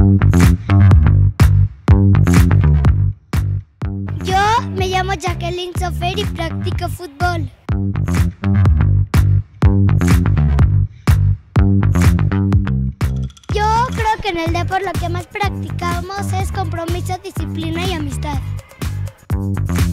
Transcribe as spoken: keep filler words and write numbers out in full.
Yo me llamo Jacqueline Sofer y practico fútbol. Yo creo que en el deporte lo que más practicamos es compromiso, disciplina y amistad.